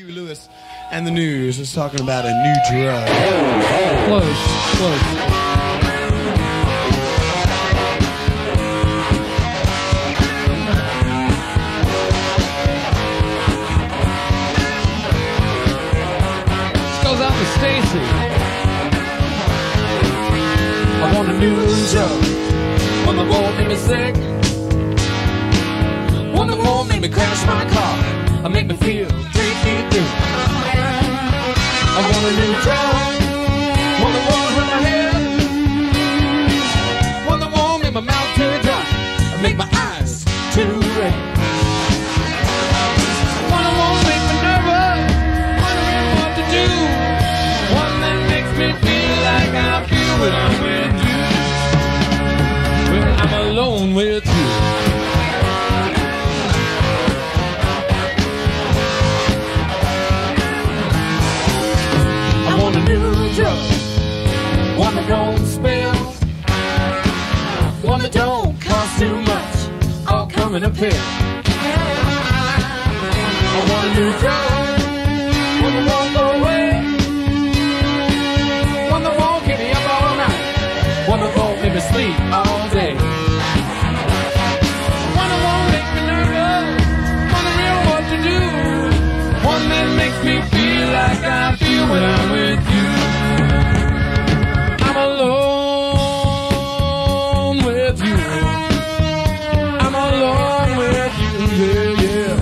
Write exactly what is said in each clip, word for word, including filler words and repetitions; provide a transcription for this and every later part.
Huey Lewis and the News is talking about a new drug. Close, close. This goes out to Stacy. I want a new drug. One that won't make me sick. One that won't make me crash my car. I make me feel three feet through. I want a new drug. One that won't hurt my head. One that won't make my mouth too dry. I make my eyes too red. One that won't make me nervous. One that knows what to do. One that makes me feel like I feel when I'm with you. When I'm alone with you. A new drug, one that don't spill, one that don't cost too much, all come in a pill. I want a new drug, one that won't go away, one that won't keep me up all night, one that won't make me sleep all day. One that won't make me nervous, one that real what to do, one that makes me feel like I feel when I'm with you. I'm alone with you. I'm alone with you, yeah, yeah.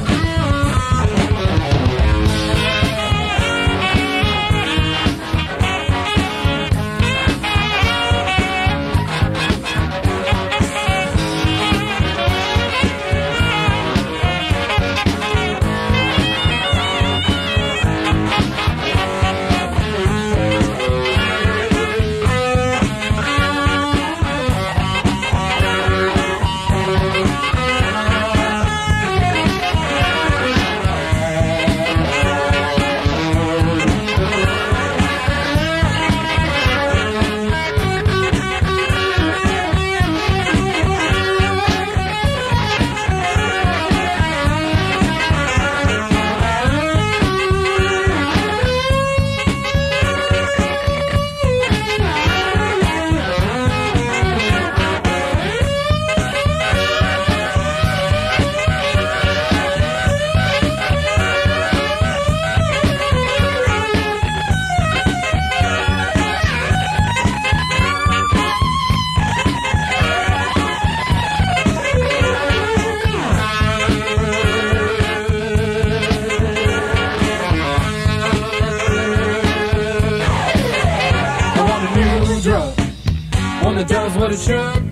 One that does what it should.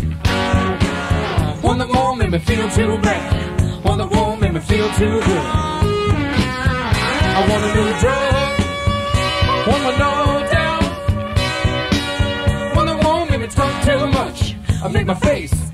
One that won't make me feel too bad. One that won't make me feel too good. I want a new drug. One with no doubt. One that won't make me talk too much. I make my face